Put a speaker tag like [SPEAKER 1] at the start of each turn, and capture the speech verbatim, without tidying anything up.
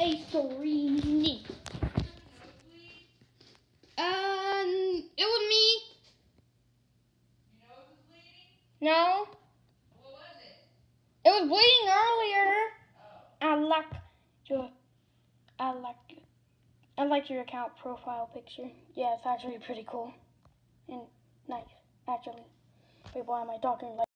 [SPEAKER 1] a serini. Um, it was me.
[SPEAKER 2] You know it was bleeding?
[SPEAKER 1] No.
[SPEAKER 2] What was it?
[SPEAKER 1] It was bleeding earlier.
[SPEAKER 2] Oh.
[SPEAKER 1] I like your, I like your, I like your account profile picture. Yeah, it's actually pretty cool and nice, actually. Wait, why am I talking like?